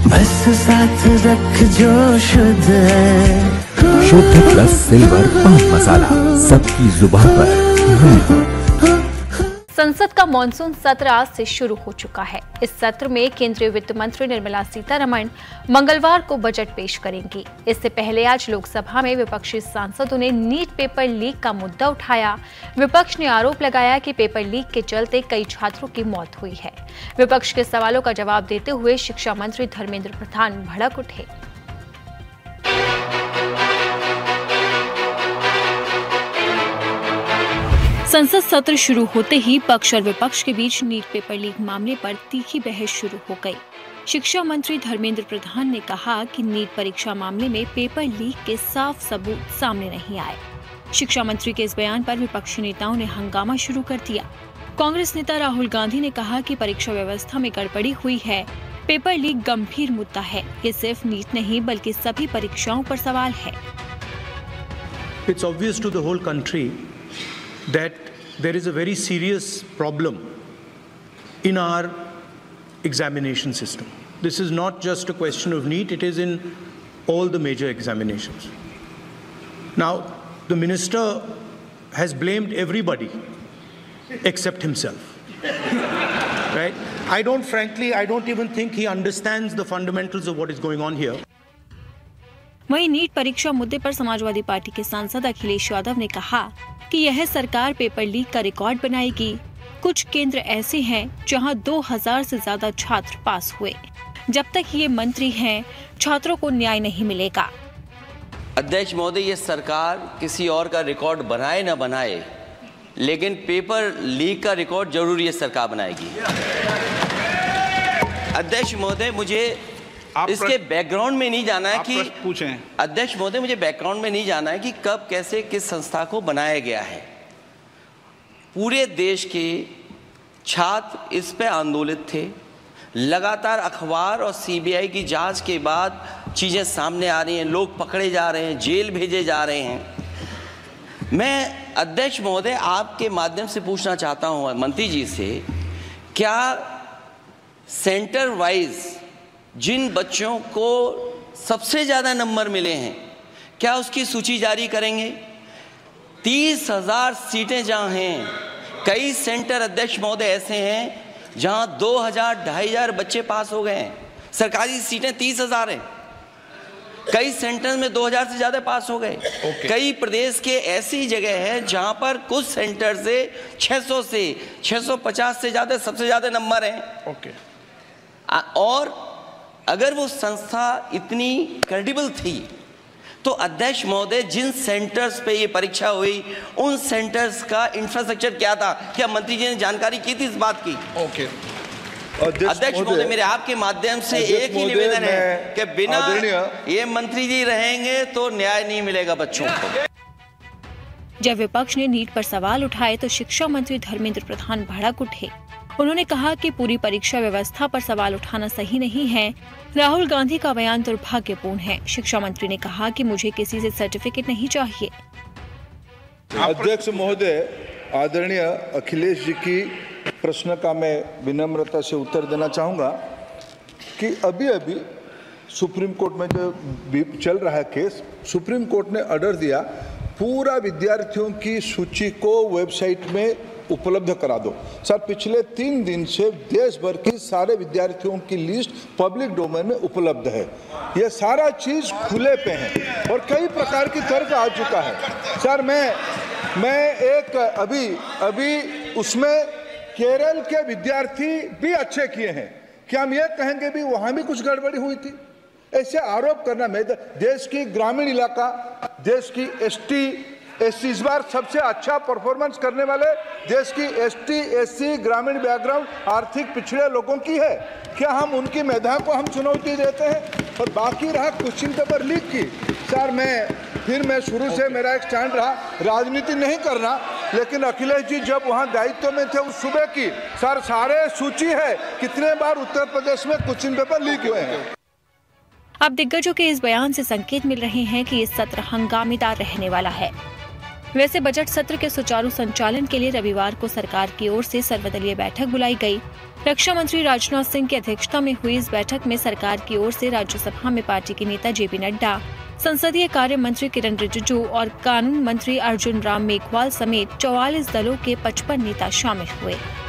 बस साथ रख जो शुद्ध है। शुद्ध प्लस सिल्वर पान मसाला, सबकी जुबान पर मैं हूँ। संसद का मॉनसून सत्र आज से शुरू हो चुका है। इस सत्र में केंद्रीय वित्त मंत्री निर्मला सीतारमण मंगलवार को बजट पेश करेंगी। इससे पहले आज लोकसभा में विपक्षी सांसदों ने नीट पेपर लीक का मुद्दा उठाया। विपक्ष ने आरोप लगाया कि पेपर लीक के चलते कई छात्रों की मौत हुई है। विपक्ष के सवालों का जवाब देते हुए शिक्षा मंत्री धर्मेंद्र प्रधान भड़क उठे। संसद सत्र शुरू होते ही पक्ष और विपक्ष के बीच नीट पेपर लीक मामले पर तीखी बहस शुरू हो गई। शिक्षा मंत्री धर्मेंद्र प्रधान ने कहा कि नीट परीक्षा मामले में पेपर लीक के साफ सबूत सामने नहीं आए। शिक्षा मंत्री के इस बयान पर विपक्षी नेताओं ने हंगामा शुरू कर दिया। कांग्रेस नेता राहुल गांधी ने कहा कि परीक्षा व्यवस्था में गड़बड़ी हुई है। पेपर लीक गंभीर मुद्दा है। ये सिर्फ नीट नहीं बल्कि सभी परीक्षाओं पर सवाल है। It's obvious to the whole country that there is a very serious problem in our examination system. This is not just a question of NEET, it is in all the major examinations. Now, the minister has blamed everybody except himself. Right? I don't even think he understands the fundamentals of what is going on here. वहीं NEET परीक्षा मुद्दे पर Samajwadi party के सांसद अखिलेश यादव ने कहा कि यह सरकार पेपर लीक का रिकॉर्ड बनाएगी। कुछ केंद्र ऐसे हैं जहां 2000 से ज्यादा छात्र पास हुए। जब तक ये मंत्री हैं, छात्रों को न्याय नहीं मिलेगा। अध्यक्ष महोदय, ये सरकार किसी और का रिकॉर्ड बनाए न बनाए, लेकिन पेपर लीक का रिकॉर्ड जरूर ये सरकार बनाएगी। अध्यक्ष महोदय, मुझे इसके बैकग्राउंड में नहीं जाना है कि पूछें। अध्यक्ष महोदय, मुझे बैकग्राउंड में नहीं जाना है कि कब कैसे किस संस्था को बनाया गया है। पूरे देश के छात्र इस पे आंदोलित थे। लगातार अखबार और सीबीआई की जांच के बाद चीजें सामने आ रही हैं, लोग पकड़े जा रहे हैं, जेल भेजे जा रहे हैं। मैं अध्यक्ष महोदय आपके माध्यम से पूछना चाहता हूं मंत्री जी से, क्या सेंटर वाइज जिन बच्चों को सबसे ज़्यादा नंबर मिले हैं, क्या उसकी सूची जारी करेंगे? 30,000 सीटें जहाँ हैं, कई सेंटर अध्यक्ष महोदय ऐसे हैं जहाँ 2,000-2,500 बच्चे पास हो गए हैं। सरकारी सीटें 30,000 हैं। कई सेंटर में 2,000 से ज़्यादा पास हो गए। कई प्रदेश के ऐसी जगह है जहाँ पर कुछ सेंटर से 600 से 650 से ज़्यादा सबसे ज़्यादा नंबर हैं। और अगर वो संस्था इतनी क्रेडिबल थी तो अध्यक्ष महोदय जिन सेंटर्स पे ये परीक्षा हुई उन सेंटर्स का इंफ्रास्ट्रक्चर क्या था? क्या मंत्री जी ने जानकारी की थी इस बात की? अध्यक्ष महोदय, मेरे आपके माध्यम से एक ही निवेदन है कि बिना ये मंत्री जी रहेंगे तो न्याय नहीं मिलेगा बच्चों को। जब विपक्ष ने नीट पर सवाल उठाए तो शिक्षा मंत्री धर्मेंद्र प्रधान भड़क उठे। उन्होंने कहा कि पूरी परीक्षा व्यवस्था पर सवाल उठाना सही नहीं है। राहुल गांधी का बयान दुर्भाग्यपूर्ण है। शिक्षा मंत्री ने कहा कि मुझे किसी से सर्टिफिकेट नहीं चाहिए। अध्यक्ष महोदय, आदरणीय अखिलेश जी की प्रश्न का मैं विनम्रता से उत्तर देना चाहूँगा कि अभी सुप्रीम कोर्ट में जो चल रहा है केस, सुप्रीम कोर्ट ने ऑर्डर दिया पूरा विद्यार्थियों की सूची को वेबसाइट में उपलब्ध करा दो। सर, पिछले 3 दिन से देश भर की सारे विद्यार्थियों की लिस्ट पब्लिक डोमेन में उपलब्ध है। ये सारा चीज खुले पे है और कई प्रकार की तर्क आ चुका है। सर, मैं एक अभी उसमें केरल के विद्यार्थी भी अच्छे किए हैं। क्या हम ये कहेंगे भी वहां भी कुछ गड़बड़ी हुई थी? ऐसे आरोप करना, मैं देश की ग्रामीण इलाका, देश की एसटी इस बार सबसे अच्छा परफॉर्मेंस करने वाले देश की एसटी, एससी, ग्रामीण बैकग्राउंड, आर्थिक पिछड़े लोगों की है। क्या हम उनकी मेधा को हम चुनौती देते हैं? और बाकी रहा क्वेश्चन पेपर लीक की, सर मैं शुरू से मेरा एक स्टैंड रहा, राजनीति नहीं करना, लेकिन अखिलेश जी जब वहाँ दायित्व में थे उस सूबे की, सर सारे सूची है कितने बार उत्तर प्रदेश में क्वेश्चन पेपर लीक हुए हैं। अब दिग्गजों के इस बयान से संकेत मिल रहे हैं कि इस सत्र हंगामेदार रहने वाला है। वैसे बजट सत्र के सुचारू संचालन के लिए रविवार को सरकार की ओर से सर्वदलीय बैठक बुलाई गई। रक्षा मंत्री राजनाथ सिंह की अध्यक्षता में हुई इस बैठक में सरकार की ओर से राज्यसभा में पार्टी के नेता जेपी नड्डा, संसदीय कार्य मंत्री किरण रिजिजू और कानून मंत्री अर्जुन राम मेघवाल समेत 44 दलों के 55 नेता शामिल हुए।